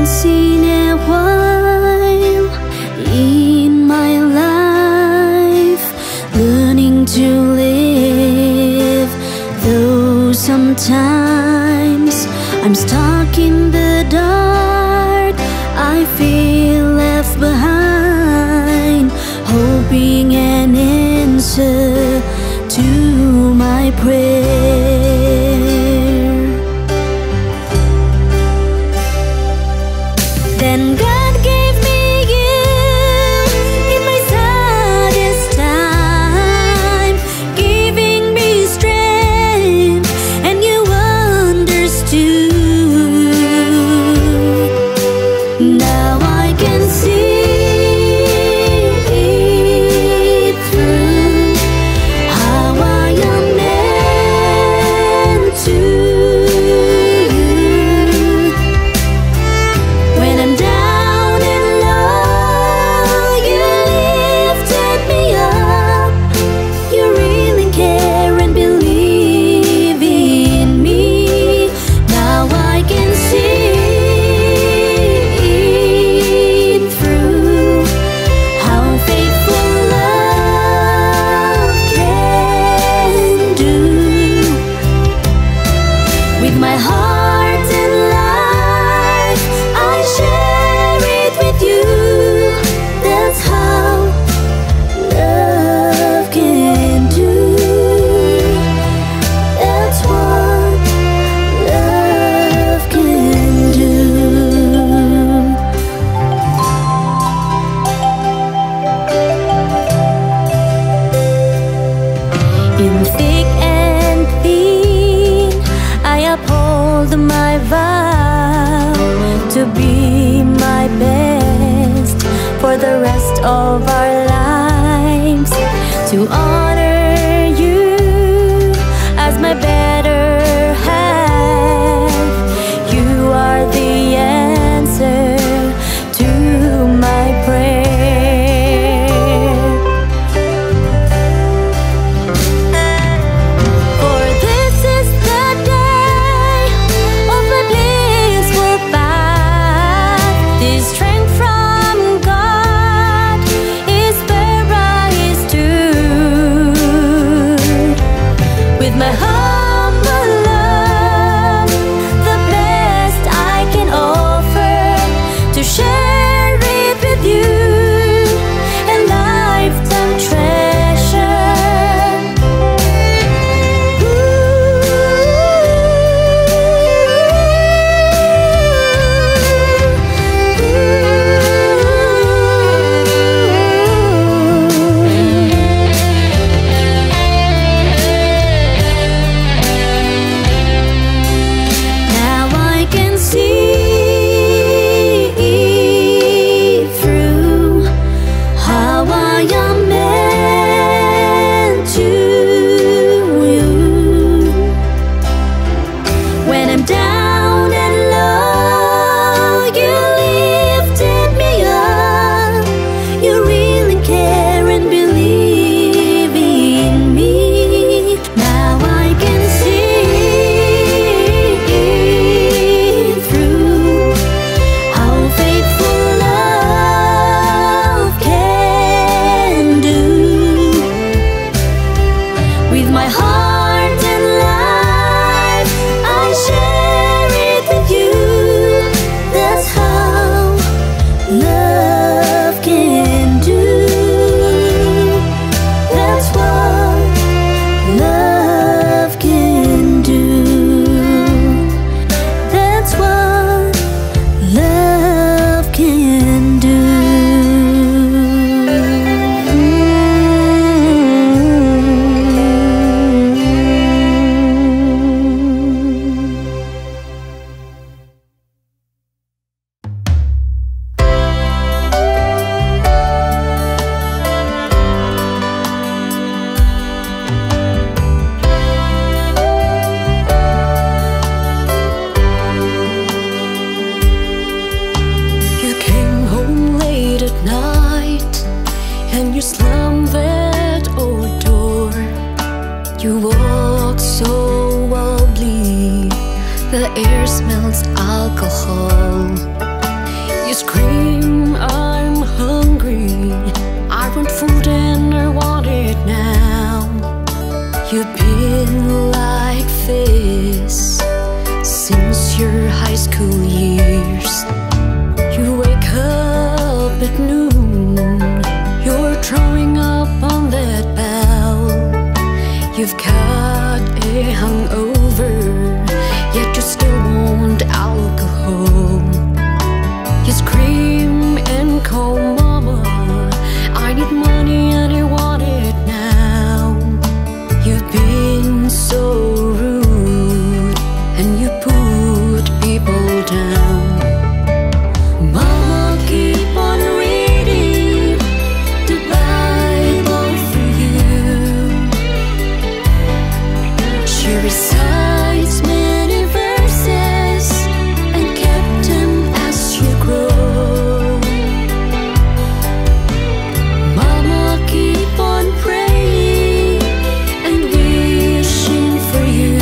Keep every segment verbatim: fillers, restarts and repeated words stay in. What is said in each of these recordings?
seen a while in my life, learning to live, though sometimes I'm stuck in the dark. I feel left behind, hoping an answer to my prayer. Then God gave me you in my saddest time, giving me strength, and you understood. Now I can see it through, how I am meant to. When I'm down and low, you lifted me up. You really care and believe in me. Now I can see it through, how faithful love can do. With my heart and life, I share it with you. That's how love can do. That's what love can do. In thick and thin, I uphold my vow to be my best for the rest of our lives, to honor you as my better half. You are the answer to my prayer. For this is the day of my blissful path. This strength from God is where I stood. With my humble love, the best I can offer, to share it with you, a lifetime treasure. Now I can see it through, how I am meant to you. When I'm down and low, you lifted me up. You really care and believe in me. Now I can see it through, how faithful love can do. With my heart and life, I share it with you. That's how love can do. That's what love can do. That's what love can do. You came home late at night, and you slammed that old door. You walked so wildly, the air smells alcohol. You scream, I'm hungry, I want food and I want it now. You've been like this since your high school years. You wake up at noon, you're throwing up on that bell. You've got a hangover, yet you still want alcohol. You scream and call mama, I need money and I want it now. You've been so rude and you put people down. Mama, keep on reading the Bible for you. She recites many verses and kept them as you grow. Mama, keep on praying and wishing for you.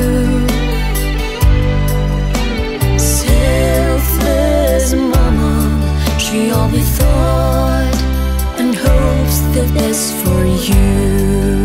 Selfless mama, she always thought and hopes the best for you.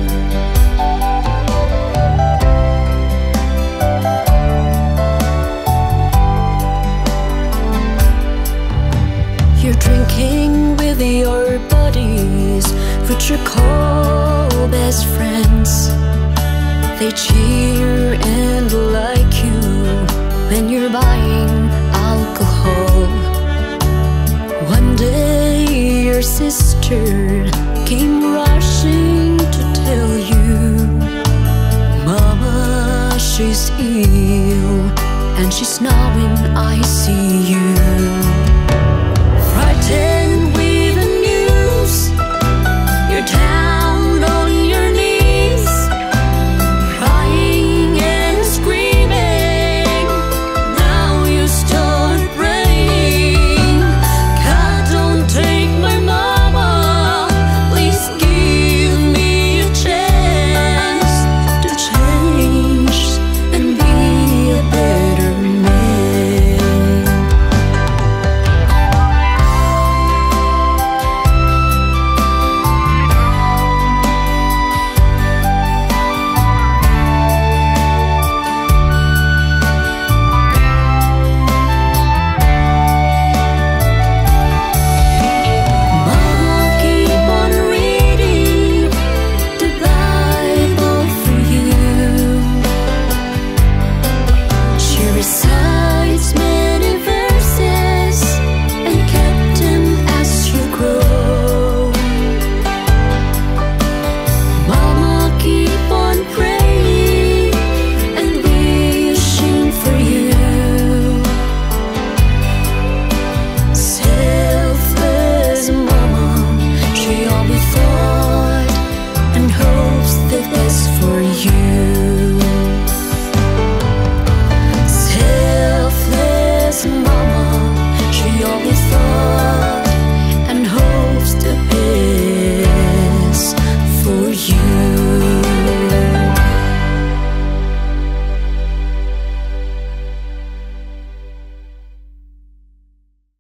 You're drinking with your buddies, which you call best friends. They cheer and like you when you're buying alcohol. One day your sister came rushing to tell you, Mama, she's ill and she's now in I C U. Frightened